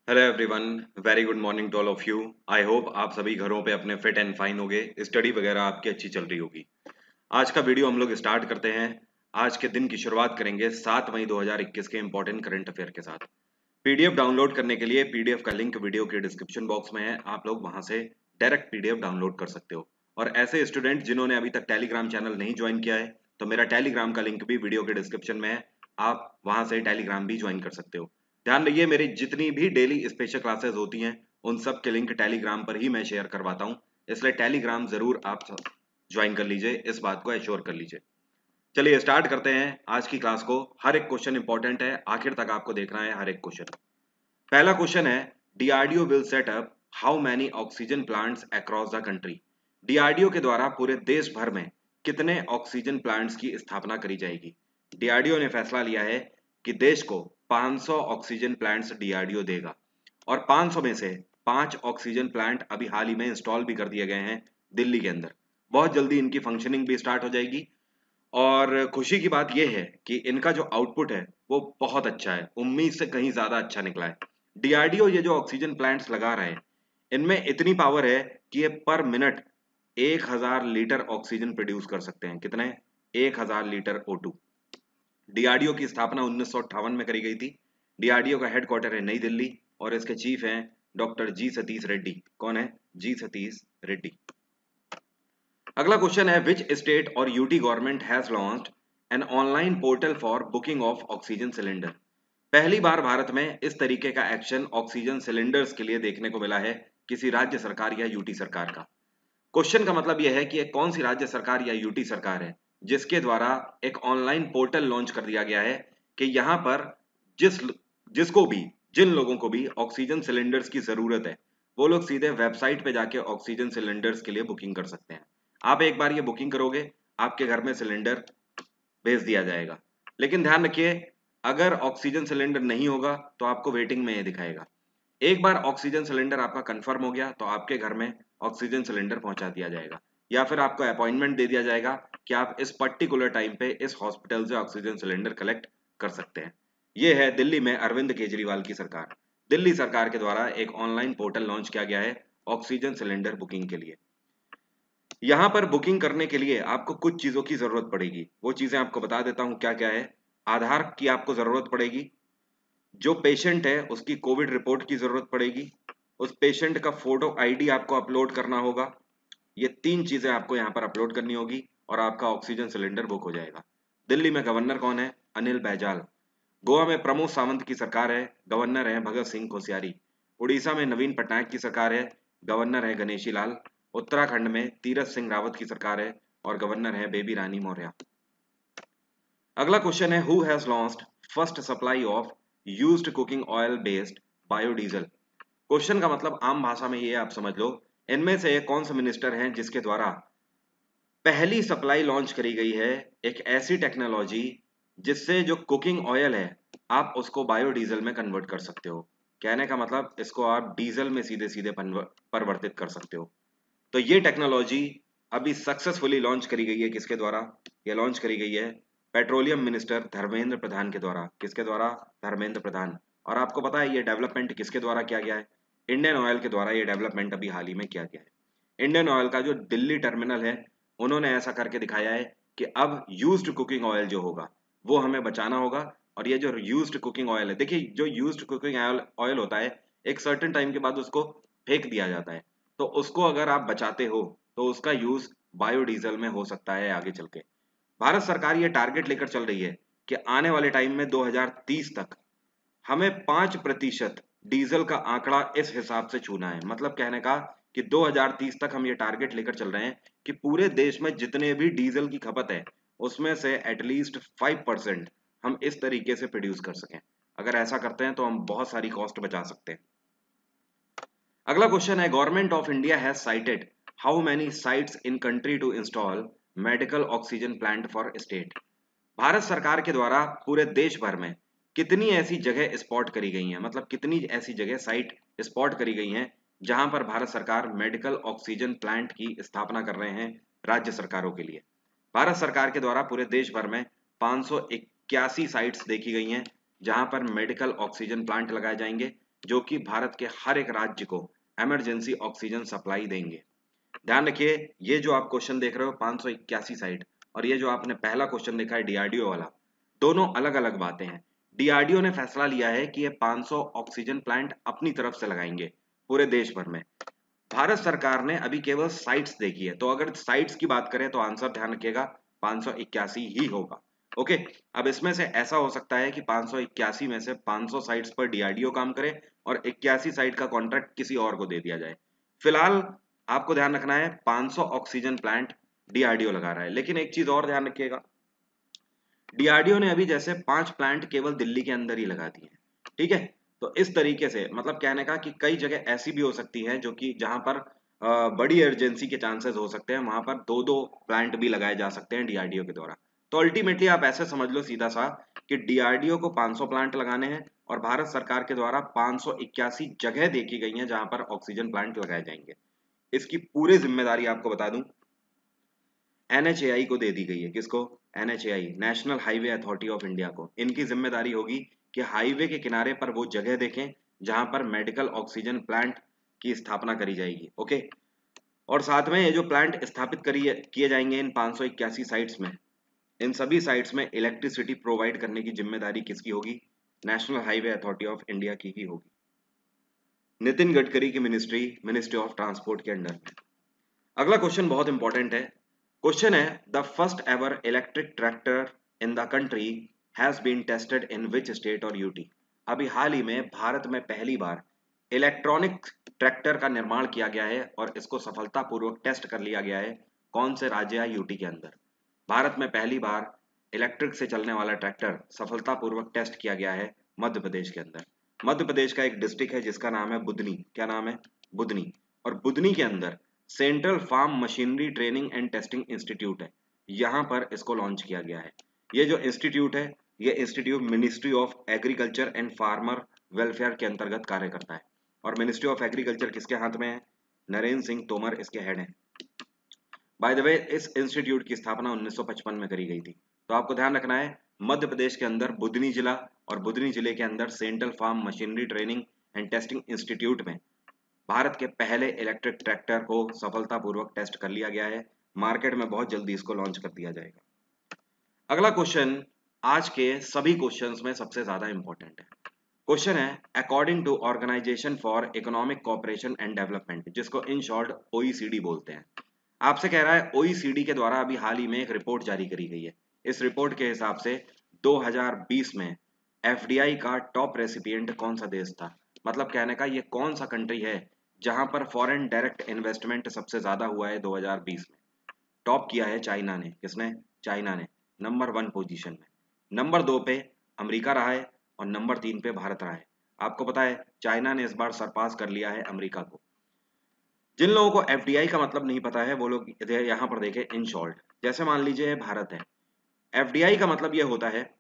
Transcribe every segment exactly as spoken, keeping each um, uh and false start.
Hello everyone, very good morning to all of you. I hope आप सभी घरों पे अपने फिट एंड फाइन होगे, स्टडी वगैरह आपकी अच्छी चल रही होगी। आज का वीडियो हम लोग स्टार्ट करते हैं। आज के दिन की शुरुआत करेंगे सात मई दो हज़ार इक्कीस के इंपॉर्टेंट करंट अफेयर के साथ। पीडीएफ डाउनलोड करने के लिए पीडीएफ का लिंक वीडियो के डिस्क्रिप्शन बॉक्स में है, आप लोग वहां से डायरेक्ट पीडीएफ डाउनलोड कर सकते हो। और ऐसे स्टूडेंट जिन्होंने अभी तक टेलीग्राम चैनल नहीं ज्वाइन किया है, तो मेरा टेलीग्राम का लिंक भी वीडियो के डिस्क्रिप्शन में है, आप वहां से टेलीग्राम भी ज्वाइन कर सकते हो। ध्यान रखिए, मेरी जितनी भी डेली स्पेशल क्लासेस होती हैं उन सब के लिंक टेलीग्राम पर ही मैं शेयर करवाता हूँ, इसलिए टेलीग्राम जरूर आप ज्वाइन कर लीजिए, इस बात को एश्योर कर लीजिए। चलिए स्टार्ट करते हैं आज की क्लास को। हर एक क्वेश्चन इंपॉर्टेंट है, आखिर तक आपको देखना है हर एक क्वेश्चन। पहला क्वेश्चन है, DRDO will set up how many oxygen plants across the country. DRDO के द्वारा पूरे देश भर में कितने ऑक्सीजन प्लांट्स की स्थापना करी जाएगी। डीआरडीओ ने फैसला लिया है कि देश को पाँच सौ ऑक्सीजन प्लांट्स डीआरडीओ देगा, और पाँच सौ में से पांच ऑक्सीजन प्लांट अभी हाल ही में इंस्टॉल भी कर दिए गए हैं दिल्ली के अंदर। बहुत जल्दी इनकी फंक्शनिंग भी स्टार्ट हो जाएगी, और खुशी की बात यह है कि इनका जो आउटपुट है वो बहुत अच्छा है, उम्मीद से कहीं ज्यादा अच्छा निकला है। डीआरडीओ ये जो ऑक्सीजन प्लांट्स लगा रहे हैं, इनमें इतनी पावर है कि ये पर मिनट एक हजार लीटर ऑक्सीजन प्रोड्यूस कर सकते हैं। कितने? एक हजार लीटर ओ टू। डीआरडीओ की स्थापना उन्नीस सौ अट्ठावन में करी गई थी। डीआरडीओ का हेडक्वार्टर है नई दिल्ली, और इसके चीफ हैं डॉक्टर जी सतीश रेड्डी। कौन है? जी सतीश रेड्डी। अगला क्वेश्चन है, विच स्टेट और UT government has launched an online portal for booking of oxygen cylinder. पहली बार भारत में इस तरीके का एक्शन ऑक्सीजन सिलेंडर्स के लिए देखने को मिला है किसी राज्य सरकार या यूटी सरकार का। क्वेश्चन का मतलब यह है कि एक कौन सी राज्य सरकार या यूटी सरकार है जिसके द्वारा एक ऑनलाइन पोर्टल लॉन्च कर दिया गया है कि यहां पर जिस जिसको भी जिन लोगों को भी ऑक्सीजन सिलेंडर्स की जरूरत है, वो लोग सीधे वेबसाइट पे जाके ऑक्सीजन सिलेंडर्स के लिए बुकिंग कर सकते हैं। आप एक बार ये बुकिंग करोगे, आपके घर में सिलेंडर भेज दिया जाएगा। लेकिन ध्यान रखिए, अगर ऑक्सीजन सिलेंडर नहीं होगा तो आपको वेटिंग में ये दिखाएगा। एक बार ऑक्सीजन सिलेंडर आपका कंफर्म हो गया तो आपके घर में ऑक्सीजन सिलेंडर पहुंचा दिया जाएगा, या फिर आपको अपॉइंटमेंट दे दिया जाएगा कि आप इस पर्टिकुलर टाइम पे इस हॉस्पिटल से ऑक्सीजन सिलेंडर कलेक्ट कर सकते हैं। ये है दिल्ली में अरविंद केजरीवाल की सरकार। दिल्ली सरकार के द्वारा एक ऑनलाइन पोर्टल लॉन्च किया गया है ऑक्सीजन सिलेंडर बुकिंग के लिए। यहाँ पर बुकिंग करने के लिए आपको कुछ चीजों की जरूरत पड़ेगी, वो चीजें आपको बता देता हूँ क्या क्या है। आधार की आपको जरूरत पड़ेगी, जो पेशेंट है उसकी कोविड रिपोर्ट की जरूरत पड़ेगी, उस पेशेंट का फोटो आईडी आपको अपलोड करना होगा। ये तीन चीजें आपको यहाँ पर अपलोड करनी होगी और आपका ऑक्सीजन सिलेंडर बुक हो जाएगा। दिल्ली में गवर्नर कौन है? अनिल बैजल। गोवा में प्रमोद सावंत की सरकार है, गवर्नर है भगत सिंह कोश्यारी। उड़ीसा में नवीन पटनायक की सरकार है, गवर्नर है गणेशी लाल। उत्तराखंड में तीरथ सिंह रावत की सरकार है और गवर्नर है बेबी रानी मौर्य। अगला क्वेश्चन है, who has launched first supply of used cooking oil based biodiesel. Question का मतलब आम भाषा में ये आप समझ लो, इनमें से कौन सा मिनिस्टर हैं जिसके द्वारा पहली सप्लाई लॉन्च करी गई है एक ऐसी टेक्नोलॉजी जिससे जो कुकिंग ऑयल है आप उसको बायोडीजल में कन्वर्ट कर सकते हो। कहने का मतलब इसको आप डीजल में सीधे सीधे परिवर्तित कर सकते हो। तो ये टेक्नोलॉजी अभी सक्सेसफुली लॉन्च करी गई है। किसके द्वारा ये लॉन्च करी गई है? पेट्रोलियम मिनिस्टर धर्मेंद्र प्रधान के द्वारा। किसके द्वारा? धर्मेंद्र प्रधान। और आपको पता है ये डेवलपमेंट किसके द्वारा किया गया है? इंडियन ऑयल के द्वारा ये डेवलपमेंट अभी हाल ही में किया गया है। इंडियन ऑयल का जो दिल्ली टर्मिनल है, उन्होंने ऐसा करके दिखाया है कि अब यूज्ड कुकिंग ऑयल जो होगा वो हमें बचाना होगा। और ये जो यूज्ड कुकिंग ऑयल है, देखिए जो यूज्ड कुकिंग ऑयल होता है एक सर्टेन टाइम के बाद उसको फेंक दिया जाता है, तो उसको अगर आप बचाते हो तो उसका यूज बायोडीजल में हो सकता है आगे चल के। भारत सरकार ये टारगेट लेकर चल रही है कि आने वाले टाइम में दो हज़ार तीस तक हमें पांच प्रतिशत डीजल का आंकड़ा इस हिसाब से छूना है। मतलब कहने का कि दो हज़ार तीस तक हम ये टारगेट लेकर चल रहे हैं कि पूरे देश में जितने भी डीजल की खपत है उसमें से एटलीस्ट फाइव परसेंट हम इस तरीके से प्रोड्यूस कर सकें। अगर ऐसा करते हैं तो हम बहुत सारी कॉस्ट बचा सकते हैं। अगला क्वेश्चन है, government of India has cited how many sites in country to install medical oxygen plant for state. Bharat सरकार के द्वारा पूरे देश भर में कितनी ऐसी जगह स्पॉट करी गई हैं, मतलब कितनी ऐसी जगह साइट स्पॉट करी गई हैं जहां पर भारत सरकार मेडिकल ऑक्सीजन प्लांट की स्थापना कर रहे हैं राज्य सरकारों के लिए। भारत सरकार के द्वारा पूरे देश भर में पाँच सौ इक्यासी साइट्स देखी गई हैं जहां पर मेडिकल ऑक्सीजन प्लांट लगाए जाएंगे। जो कि भारत के हर एक राज्य को इमरजेंसी ऑक्सीजन सप्लाई देंगे। ध्यान रखिए, ये जो आप क्वेश्चन देख रहे हो पाँच सौ इक्यासी साइट, और ये जो आपने पहला क्वेश्चन देखा है डीआरडीओ वाला, दोनों अलग अलग बातें हैं। डीआरडीओ ने फैसला लिया है कि ये पाँच सौ ऑक्सीजन प्लांट अपनी तरफ से लगाएंगे पूरे देश भर में। भारत सरकार ने अभी केवल साइट्स देखी है, तो अगर साइट्स की बात करें तो आंसर ध्यान रखिएगा पाँच सौ इक्यासी ही होगा। ओके, अब इसमें से ऐसा हो सकता है कि पाँच सौ इक्यासी में से पाँच सौ साइट्स पर डीआरडीओ काम करे और इक्यासी साइट का कॉन्ट्रैक्ट किसी और को दे दिया जाए। फिलहाल आपको ध्यान रखना है पाँच सौ ऑक्सीजन प्लांट डीआरडीओ लगा रहा है। लेकिन एक चीज और ध्यान रखिएगा, डीआरडीओ ने अभी जैसे पांच प्लांट केवल दिल्ली के अंदर ही लगा दिए हैं, ठीक है। तो इस तरीके से मतलब कहने का कि कई जगह ऐसी भी हो सकती है जो कि जहां पर अ, बड़ी इमरजेंसी के चांसेस हो सकते हैं, वहां पर दो दो प्लांट भी लगाए जा सकते हैं डीआरडीओ के द्वारा। तो अल्टीमेटली आप ऐसे समझ लो सीधा सा कि डीआरडीओ को पाँच सौ प्लांट लगाने हैं और भारत सरकार के द्वारा पाँच सौ इक्यासी जगह देखी गई हैं जहां पर ऑक्सीजन प्लांट लगाए जाएंगे। इसकी पूरी जिम्मेदारी आपको बता दूं एनएचएआई को दे दी गई है। किसको? NHAI, national highway authority of India को। इनकी जिम्मेदारी होगी कि हाईवे के किनारे पर वो जगह देखें जहां पर मेडिकल ऑक्सीजन प्लांट की स्थापना करी जाएगी। ओके, और साथ में ये जो प्लांट स्थापित करी किए जाएंगे इन पाँच सौ इक्यासी साइट्स में, इन सभी साइट्स में इलेक्ट्रिसिटी प्रोवाइड करने की जिम्मेदारी किसकी होगी? National highway authority of India की ही होगी। नितिन गडकरी की मिनिस्ट्री, मिनिस्ट्री ऑफ ट्रांसपोर्ट के अंडर में। अगला क्वेश्चन बहुत इंपॉर्टेंट है। क्वेश्चन है the first ever electric tractor in the country has been tested in which state और यूटी। अभी हाल ही में भारत में पहली बार इलेक्ट्रॉनिक ट्रैक्टर का निर्माण किया गया है और इसको सफलतापूर्वक टेस्ट कर लिया गया है। कौन से राज्य या यूटी के अंदर? भारत में पहली बार इलेक्ट्रिक से चलने वाला ट्रैक्टर सफलतापूर्वक टेस्ट किया गया है मध्य प्रदेश के अंदर। मध्य प्रदेश का एक डिस्ट्रिक्ट है जिसका नाम है बुधनी। क्या नाम है? बुधनी। और बुधनी के अंदर central farm machinery training and testing institute है, यहाँ पर इसको लॉन्च किया गया है। ये जो इंस्टीट्यूट है, ये institute ministry of agriculture and farmer welfare के अंतर्गत कार्य करता है। और मिनिस्ट्री ऑफ एग्रीकल्चर किसके हाथ में है? नरेंद्र सिंह तोमर इसके हेड हैं। बाय द वे, इस इंस्टीट्यूट की स्थापना उन्नीस सौ पचपन में करी गई थी। तो आपको ध्यान रखना है मध्य प्रदेश के अंदर बुधनी जिला और बुधनी जिले के अंदर central farm machinery training and testing institute में भारत के पहले इलेक्ट्रिक ट्रैक्टर को सफलतापूर्वक टेस्ट कर लिया गया है। मार्केट में बहुत जल्दी इसको लॉन्च कर दिया जाएगा। अगला क्वेश्चन आज के सभी क्वेश्चंस में सबसे ज्यादा इंपॉर्टेंट है। क्वेश्चन है according to organisation for economic cooperation and development, जिसको इन शॉर्ट ओईसीडी बोलते हैं। आपसे कह रहा है ओईसीडी के द्वारा अभी हाल ही में एक रिपोर्ट जारी करी गई है। इस रिपोर्ट के हिसाब से दो हज़ार बीस में एफडीआई का टॉप रेसिपिएंट कौन सा देश था? मतलब कहने का ये कौन सा कंट्री है जहां पर फॉरेन डायरेक्ट इन्वेस्टमेंट सबसे ज्यादा हुआ है दो हज़ार बीस में? टॉप किया है चाइना ने। किसने? चाइना ने नंबर वन पोजीशन में। नंबर दो पे अमेरिका रहा है और नंबर तीन पे भारत रहा है। आपको पता है चाइना ने इस बार सरपास कर लिया है अमेरिका को। जिन लोगों को एफडीआई का मतलब नहीं पता है वो लोग यहाँ पर देखें इन शॉर्ट। जैसे मान लीजिए भारत है, एफडीआई का मतलब ये होता है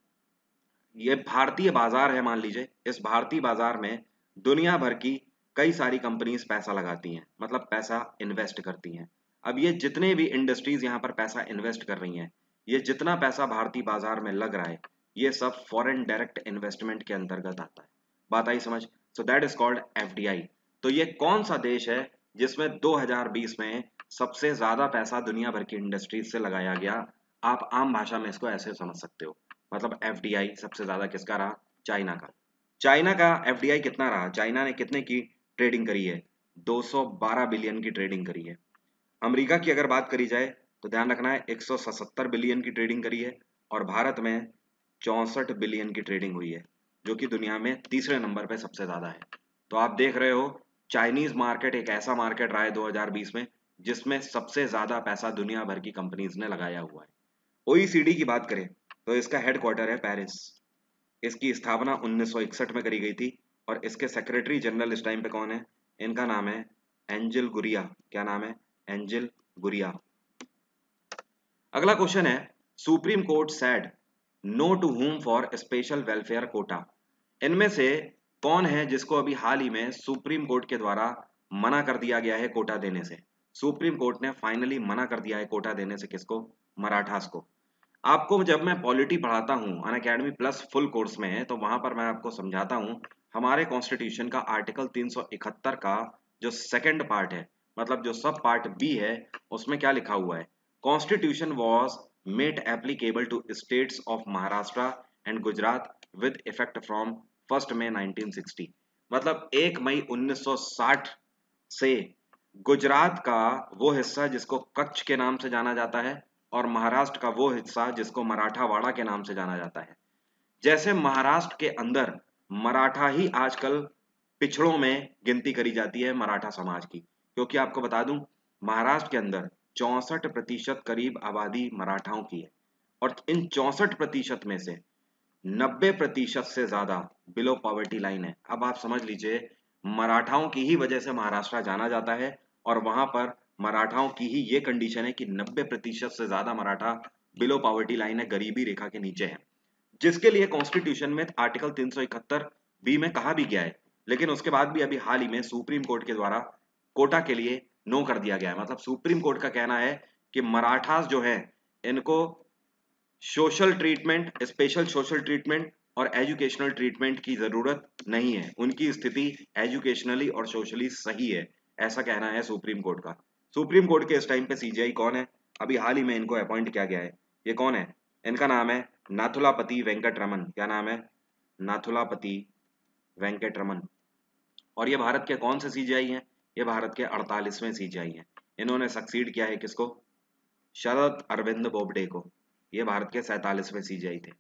ये भारतीय बाजार है। मान लीजिए इस भारतीय बाजार में दुनिया भर की कई सारी कंपनीज पैसा लगाती हैं, मतलब पैसा इन्वेस्ट करती हैं। अब ये जितने भी इंडस्ट्रीज यहाँ पर पैसा इन्वेस्ट कर रही हैं, ये जितना पैसा भारतीय बाजार में लग रहा है, ये सब फॉरेन डायरेक्ट इन्वेस्टमेंट के अंतर्गत आता है। बात आई समझ? So that is called FDI. तो ये कौन सा देश है जिसमें दो हज़ार बीस में सबसे ज्यादा पैसा दुनिया भर की इंडस्ट्रीज से लगाया गया? आप आम भाषा में इसको ऐसे समझ सकते हो, मतलब एफडीआई सबसे ज्यादा किसका रहा? चाइना का। चाइना का एफडीआई कितना रहा? चाइना ने कितने की ट्रेडिंग करी है? दो सौ बारह बिलियन की ट्रेडिंग करी है। अमेरिका की अगर बात करी जाए तो ध्यान रखना है एक सौ सतहत्तर बिलियन की ट्रेडिंग करी है और भारत में चौसठ बिलियन की ट्रेडिंग हुई है, जो कि दुनिया में तीसरे नंबर पे सबसे ज्यादा है। तो आप देख रहे हो चाइनीज मार्केट एक ऐसा मार्केट रहा है दो हज़ार बीस में जिसमें सबसे ज्यादा पैसा दुनिया भर की कंपनीज ने लगाया हुआ है। ओईसीडी की बात करें तो इसका हेडक्वार्टर है पेरिस। इसकी स्थापना उन्नीस सौ इकसठ में करी गई थी और इसके सेक्रेटरी जनरल इस टाइम पे कौन है? इनका नाम है एंजिल गुरिया। क्या नाम है? एंजिल गुरिया। अगला क्वेश्चन है supreme court said no to home for special welfare quota. इनमें से कौन है जिसको अभी हाल ही में सुप्रीम कोर्ट के द्वारा मना कर दिया गया है कोटा देने से? सुप्रीम कोर्ट ने फाइनली मना कर दिया है कोटा देने से। किसको? मराठास को। आपको जब मैं पॉलिटी पढ़ाता हूँ अनअकैडमी प्लस फुल कोर्स में, तो वहां पर मैं आपको समझाता हूँ हमारे कॉन्स्टिट्यूशन का आर्टिकल तीन सौ इकहत्तर का जो सेकंड पार्ट है, मतलब जो सब पार्ट बी है, उसमें क्या लिखा हुआ है? Constitution was made applicable to states of Maharashtra and Gujarat with effect from first May nineteen sixty. मतलब एक मई उन्नीस सौ साठ से गुजरात का वो हिस्सा जिसको कच्छ के नाम से जाना जाता है और महाराष्ट्र का वो हिस्सा जिसको मराठावाड़ा के नाम से जाना जाता है। जैसे महाराष्ट्र के अंदर मराठा ही आजकल पिछड़ों में गिनती करी जाती है मराठा समाज की, क्योंकि आपको बता दूं महाराष्ट्र के अंदर चौसठ प्रतिशत करीब आबादी मराठाओं की है और इन चौसठ प्रतिशत में से नब्बे प्रतिशत से ज्यादा बिलो पॉवर्टी लाइन है। अब आप समझ लीजिए मराठाओं की ही वजह से महाराष्ट्र जाना जाता है और वहां पर मराठाओं की ही ये कंडीशन है कि नब्बे प्रतिशत से ज्यादा मराठा बिलो पॉवर्टी लाइन है, गरीबी रेखा के नीचे है, जिसके लिए कॉन्स्टिट्यूशन में आर्टिकल तीन सौ इकहत्तर बी में कहा भी गया है। लेकिन उसके बाद भी अभी हाल ही में सुप्रीम कोर्ट के द्वारा कोटा के लिए नो कर दिया गया है। मतलब सुप्रीम कोर्ट का कहना है कि मराठास जो है इनको social treatment, special social treatment और एजुकेशनल ट्रीटमेंट की जरूरत नहीं है, उनकी स्थिति एजुकेशनली और सोशली सही है, ऐसा कहना है सुप्रीम कोर्ट का। सुप्रीम कोर्ट के इस टाइम पे सीजीआई कौन है? अभी हाल ही में इनको अपॉइंट किया गया है। ये कौन है? इनका नाम है नाथुलापति वेंकट रमन। क्या नाम है? नाथुलापति वेंकट रमन। और ये भारत के कौन से सीजीआई हैं? ये भारत के अड़तालीसवें सीजीआई हैं। इन्होंने सक्सीड किया है किसको? शरद अरविंद बोबडे को। ये भारत के सैतालीसवें सीजीआई थे।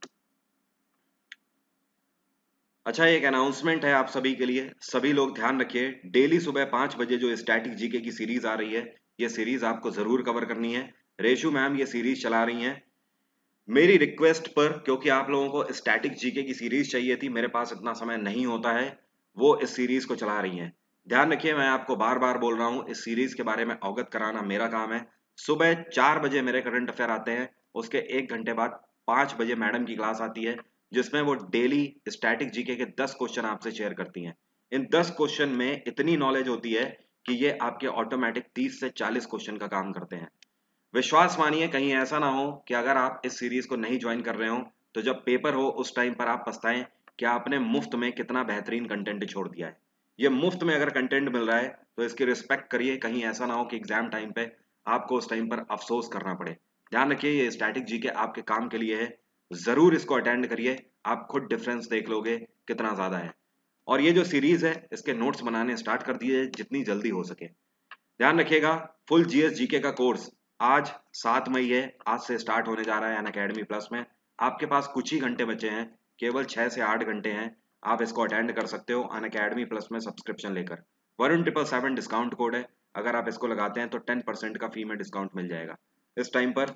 अच्छा, एक अनाउंसमेंट है आप सभी के लिए, सभी लोग ध्यान रखिए, डेली सुबह पांच बजे जो स्टैटिक जीके की सीरीज आ रही है, ये सीरीज आपको जरूर कवर करनी है। रेशु मैम ये सीरीज चला रही हैं मेरी रिक्वेस्ट पर, क्योंकि आप लोगों को स्टैटिक जीके की सीरीज चाहिए थी, मेरे पास इतना समय नहीं होता है, वो इस सीरीज को चला रही हैं। ध्यान रखिए, मैं आपको बार बार बोल रहा हूँ, इस सीरीज के बारे में अवगत कराना मेरा काम है। सुबह चार बजे मेरे करंट अफेयर आते हैं, उसके एक घंटे बाद पांच बजे मैडम की क्लास आती है, जिसमें वो डेली स्टैटिक जीके के दस क्वेश्चन आपसे शेयर करती हैं। इन दस क्वेश्चन में इतनी नॉलेज होती है कि ये आपके ऑटोमेटिक तीस से चालीस क्वेश्चन का काम करते हैं। विश्वास मानिए, कहीं ऐसा ना हो कि अगर आप इस सीरीज को नहीं ज्वाइन कर रहे हो तो जब पेपर हो उस टाइम पर आप पछताएं कि आपने मुफ्त में कितना बेहतरीन कंटेंट छोड़ दिया है। ये मुफ्त में अगर कंटेंट मिल रहा है तो इसकी रिस्पेक्ट करिए, कहीं ऐसा ना हो कि एग्जाम टाइम पे आपको उस टाइम पर अफसोस करना पड़े। ध्यान रखिए, ये स्टैटिक जीके आपके काम के लिए है, जरूर इसको अटेंड करिए, आप खुद डिफरेंस देख लोगे कितना ज्यादा है। और ये जो सीरीज है इसके नोट्स बनाने स्टार्ट कर दिए जितनी जल्दी हो सके। ध्यान रखिएगा, फुल जीएस जीके का कोर्स आज सात मई है, आज से स्टार्ट होने जा रहा है अनअकैडमी प्लस में। आपके पास कुछ ही घंटे बचे हैं, केवल छह से आठ घंटे हैं, आप इसको अटेंड कर सकते हो अनअकैडमी प्लस में सब्सक्रिप्शन लेकर। One triple seven discount code है, अगर आप इसको लगाते हैं तो टेन परसेंट का फी में डिस्काउंट मिल जाएगा। इस टाइम पर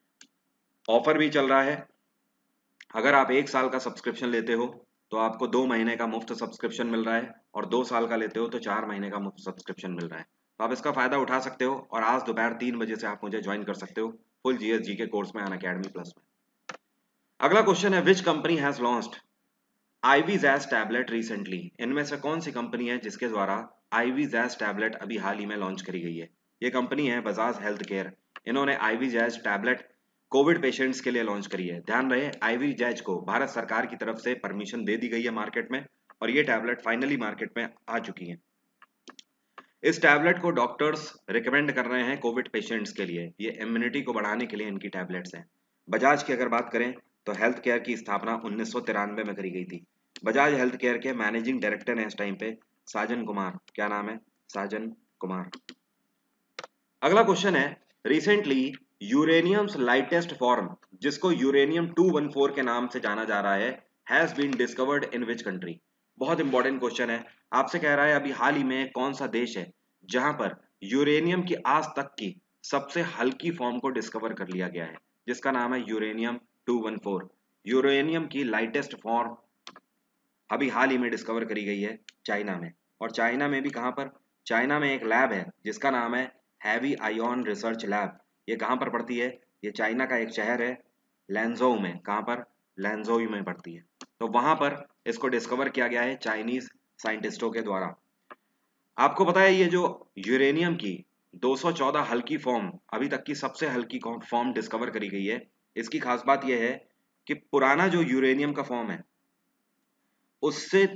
ऑफर भी चल रहा है, अगर आप एक साल का सब्सक्रिप्शन लेते हो तो आपको दो महीने का मुफ्त सब्सक्रिप्शन मिल रहा है, और दो साल का लेते हो तो चार महीने का मुफ्त सब्सक्रिप्शन मिल रहा है। तो आप इसका फायदा उठा सकते हो और आज दोपहर तीन बजे से आप मुझे ज्वाइन कर सकते हो फुल जीएस जी के कोर्स में अनअकैडमी प्लस में। अगला क्वेश्चन है, which company has launched Ivejaj tablet recently? इनमें से कौन सी कंपनी है जिसके द्वारा आईवीजैज टैबलेट अभी हाल ही में लॉन्च करी गई है? ये कंपनी है बजाज हेल्थ केयर। इन्होंने आईवीजैज टैबलेट कोविड पेशेंट्स के लिए लॉन्च करी है। ध्यान रहे, आईवीजैज को भारत सरकार की तरफ से परमिशन दे दी गई है मार्केट में, और ये टैबलेट फाइनली मार्केट में आ चुकी है। इस टैबलेट को डॉक्टर्स रिकमेंड कर रहे हैं कोविड पेशेंट्स के लिए, ये इम्यूनिटी को बढ़ाने के लिए इनकी टैबलेट्स हैं। बजाज की अगर बात करें तो हेल्थ केयर की स्थापना उन्नीस सौ तिरानवे में करी गई थी। बजाज हेल्थ केयर के मैनेजिंग डायरेक्टर हैं इस टाइम पे साजन कुमार। क्या नाम है? साजन कुमार। अगला क्वेश्चन है, रिसेंटली यूरेनियम्स लाइटेस्ट फॉर्म, जिसको यूरेनियम टू वन फोर के नाम से जाना जा रहा है, has been discovered in which country? बहुत इंपॉर्टेंट क्वेश्चन है, आपसे कह रहा है अभी हाल ही में कौन सा देश है जहां पर यूरेनियम की आज तक की सबसे हल्की फॉर्म को डिस्कवर कर लिया गया है, जिसका नाम है uranium two one four. Uranium की लाइटेस्ट फॉर्म अभी हाल ही में डिस्कवर करी गई है चाइना में। और चाइना में भी कहां पर? चाइना में एक लैब है जिसका नाम है हैवी आयोन रिसर्च लैब। ये कहां पर पड़ती है? ये चाइना का एक शहर है लैंजोउ में। कहां पर? लैंजोउ में पड़ती है। तो वहां पर इसको डिस्कवर किया गया है चाइनीज साइंटिस्टों के द्वारा। आपको पता है ये जो यूरेनियम की दो सौ चौदह हल्की फॉर्म, अभी तक की सबसे हल्की फॉर्म डिस्कवर करी गई है। इसकी खास बात यह है कि पुराना जो यूरेनियम का फॉर्म है उससे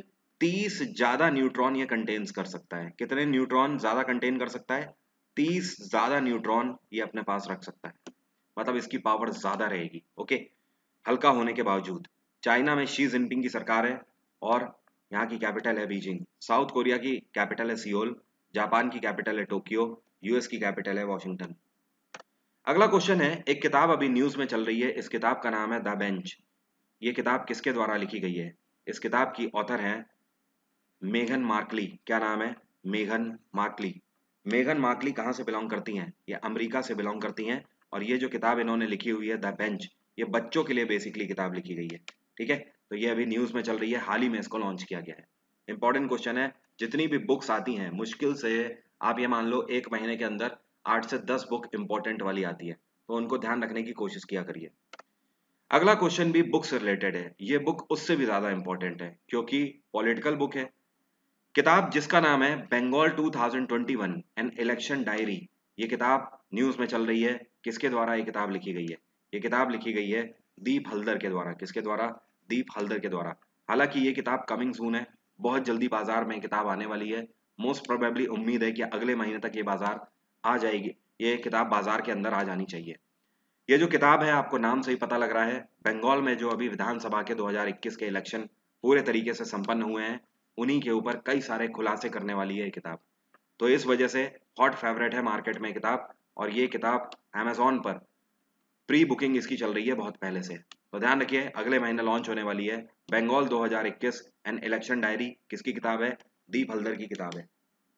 तीस ज्यादा न्यूट्रॉन ये कंटेन्स कर सकता है। कितने न्यूट्रॉन ज्यादा कंटेन कर सकता है? तीस ज्यादा न्यूट्रॉन ये अपने पास रख सकता है, मतलब इसकी पावर ज्यादा रहेगी। ओके, हल्का होने के बावजूद। चाइना में शी जिनपिंग की सरकार है और यहाँ की कैपिटल है बीजिंग। साउथ कोरिया की कैपिटल है सियोल। जापान की कैपिटल है टोक्यो। यूएस की कैपिटल है वॉशिंगटन। अगला क्वेश्चन है, एक किताब अभी न्यूज में चल रही है, इस किताब का नाम है द बेंच। ये किताब किसके द्वारा लिखी गई है? इस किताब की ऑथर है मेघन मार्कली। क्या नाम है? मेघन मार्कली। मेघन मार्कली कहाँ से बिलोंग करती हैं? ये अमेरिका से बिलोंग करती हैं। और ये जो किताब इन्होंने लिखी हुई है द बेंच, ये बच्चों के लिए बेसिकली किताब लिखी गई है। ठीक है, तो ये अभी न्यूज में चल रही है, हाल ही में इसको लॉन्च किया गया है। इंपॉर्टेंट क्वेश्चन है, जितनी भी बुक्स आती हैं मुश्किल से आप ये मान लो एक महीने के अंदर आठ से दस बुक इंपॉर्टेंट वाली आती है, तो उनको ध्यान रखने की कोशिश किया करिए। अगला क्वेश्चन भी बुक से रिलेटेड है, ये बुक उससे भी ज्यादा इंपॉर्टेंट है क्योंकि पॉलिटिकल बुक है। किताब जिसका नाम है Bengal two thousand twenty one an election diary, ये किताब न्यूज में चल रही है। किसके द्वारा ये किताब लिखी गई है? ये किताब लिखी गई है दीप हल्दर के द्वारा। किसके द्वारा? दीप हल्दर के द्वारा। हालांकि ये किताब कमिंग सून है, बहुत जल्दी बाजार में किताब आने वाली है। मोस्ट प्रोबेबली उम्मीद है कि अगले महीने तक ये बाजार आ जाएगी, ये किताब बाजार के अंदर आ जानी चाहिए। ये जो किताब है, आपको नाम से ही पता लग रहा है, बंगाल में जो अभी विधानसभा के दो हज़ार इक्कीस के इलेक्शन पूरे तरीके से संपन्न हुए हैं, उन्हीं के ऊपर कई सारे खुलासे करने वाली है ये किताब। तो इस वजह से हॉट फेवरेट है मार्केट में किताब, और ये किताब अमेजोन पर प्री बुकिंग इसकी चल रही है बहुत पहले से। तो ध्यान रखिए, अगले महीने लॉन्च होने वाली है बंगाल दो हज़ार इक्कीस एन इलेक्शन डायरी। किसकी किताब है? दीप हल्दर की किताब है।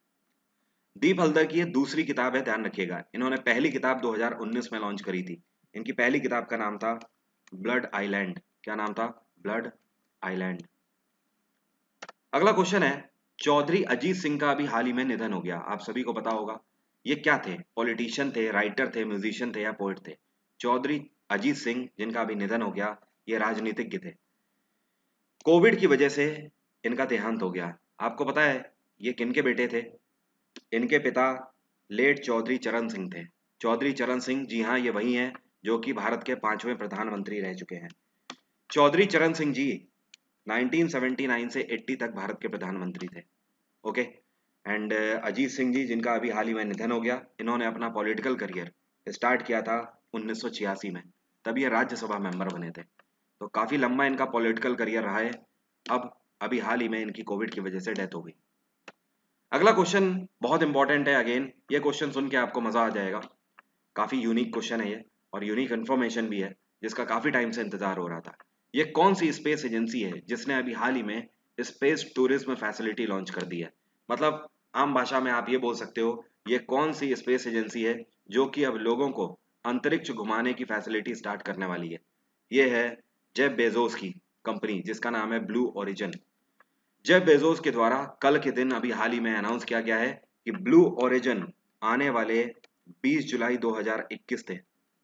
दीप हल्दर की ये दूसरी किताब है, ध्यान रखिएगा। इन्होंने पहली किताब दो हज़ार उन्नीस में लॉन्च करी थी। इनकी पहली किताब का नाम था ब्लड आइलैंड। क्या नाम था? Blood island. अगला क्वेश्चन है, चौधरी अजीत सिंह का अभी हाल ही में निधन हो गया, आप सभी को पता होगा। ये क्या थे? पॉलिटिशियन थे, राइटर थे, म्यूजिशियन थे या पोएट थे? चौधरी अजीत सिंह जिनका अभी निधन हो गया, ये राजनीतिज्ञ थे। कोविड की वजह से इनका देहांत हो गया। आपको पता है ये किनके बेटे थे? इनके पिता लेट चौधरी चरण सिंह थे। चौधरी चरण सिंह, जी हाँ, ये वही हैं जो कि भारत के पांचवें प्रधानमंत्री रह चुके हैं। Chaudhary Charan Singh ji nineteen seventy nine से अस्सी तक भारत के प्रधानमंत्री थे। ओके, एंड अजीत सिंह जी जिनका अभी हाल ही में निधन हो गया, इन्होंने अपना पॉलिटिकल करियर स्टार्ट किया था उन्नीस सौ छियासी में, तब ये राज्यसभा मेंबर बने थे। तो काफी लंबा इनका पॉलिटिकल करियर रहा है। अब अभी हाल ही में इनकी कोविड की वजह से डेथ हो गई। अगला क्वेश्चन बहुत इंपॉर्टेंट है, अगेन ये क्वेश्चन सुन के आपको मजा आ जाएगा। काफी यूनिक क्वेश्चन है ये, और यूनिक इन्फॉर्मेशन भी है जिसका काफी टाइम से इंतजार हो रहा था। ये कौन सी स्पेस एजेंसी है जिसने अभी हाल ही में स्पेस टूरिज्म फैसिलिटी लॉन्च कर दी है? मतलब आम भाषा में आप ये बोल सकते हो, ये कौन सी स्पेस एजेंसी है जो कि अब लोगों को अंतरिक्ष घुमाने की फैसिलिटी स्टार्ट करने वाली है? ये है जेफ बेजोस की कंपनी जिसका नाम है ब्लू ओरिजिन। जेफ बेजोस के द्वारा कल के दिन अभी हाल ही में अनाउंस किया गया है कि ब्लू ओरिजिन आने वाले बीस जुलाई दो हज़ार इक्कीस से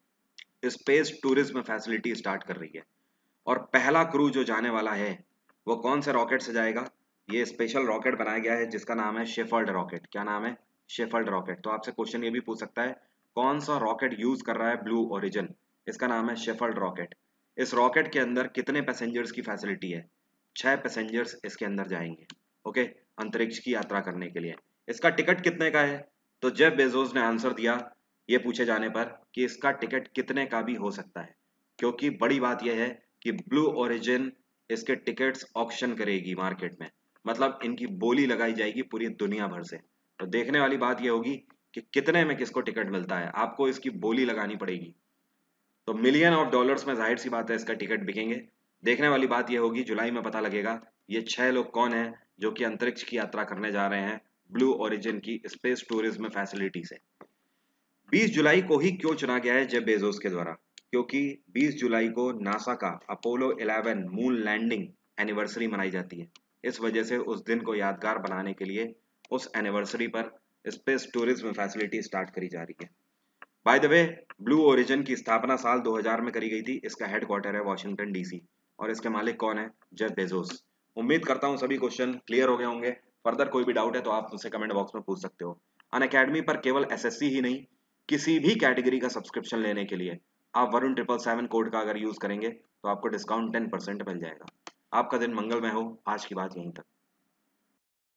स्पेस टूरिज्म फैसिलिटी स्टार्ट कर रही है। और पहला क्रू जो जाने वाला है वो कौन से रॉकेट से जाएगा? ये स्पेशल रॉकेट बनाया गया है जिसका नाम है शेफर्ड रॉकेट। क्या नाम है? Shepard rocket. तो आपसे क्वेश्चन ये भी पूछ सकता है, कौन सा रॉकेट यूज कर रहा है ब्लू ओरिजिन? इसका नाम है शेफर्ड रॉकेट। इस रॉकेट के अंदर कितने पैसेंजर्स की फैसिलिटी है? छह पैसेंजर्स इसके अंदर जाएंगे। ओके, अंतरिक्ष की यात्रा करने के लिए। इसका टिकट कितने का है? तो जेफ बेजोस ने आंसर दिया ये पूछे जाने पर कि इसका टिकट कितने का भी हो सकता है, क्योंकि बड़ी बात यह है कि ब्लू ओरिजिन इसके टिकट्स ऑक्शन करेगी मार्केट में, मतलब इनकी बोली लगाई जाएगी पूरी दुनिया भर से। तो देखने वाली बात यह होगी कि कितने में किसको टिकट मिलता है, आपको इसकी बोली लगानी पड़ेगी। तो मिलियन ऑफ डॉलर्स में जाहिर सी बात है इसका टिकट बिकेंगे। देखने वाली बात यह होगी, जुलाई में पता लगेगा ये छह लोग कौन हैं जो कि अंतरिक्ष की यात्रा करने जा रहे हैं ब्लू ओरिजिन की स्पेस टूरिज्म फैसिलिटी से। बीस जुलाई को ही क्यों चुना गया है जेफ बेजोस के द्वारा? क्योंकि बीस जुलाई को नासा का अपोलो ग्यारह मून लैंडिंग एनिवर्सरी मनाई जाती है। इस वजह से उस दिन को यादगार बनाने के लिए उस एनिवर्सरी पर स्पेस टूरिज्म फैसिलिटी स्टार्ट करी जा रही है। By the way, Blue Origin की स्थापना साल दो हज़ार में करी गई थी। इसका हेडक्वार्टर है वॉशिंगटन डीसी, और इसके मालिक कौन है? Jeff Bezos. उम्मीद करता हूँ सभी क्वेश्चन क्लियर हो गए होंगे। फर्दर कोई भी डाउट है तो आप मुझसे कमेंट बॉक्स में पूछ सकते हो। अनअकैडमी पर केवल एसएससी ही नहीं, किसी भी कैटेगरी का सब्सक्रिप्शन लेने के लिए आप वरुण ट्रिपल सेवन कोड का अगर यूज करेंगे तो आपको डिस्काउंट टेन परसेंट मिल जाएगा। आपका दिन मंगलमय हो। आज की बात यहीं तक।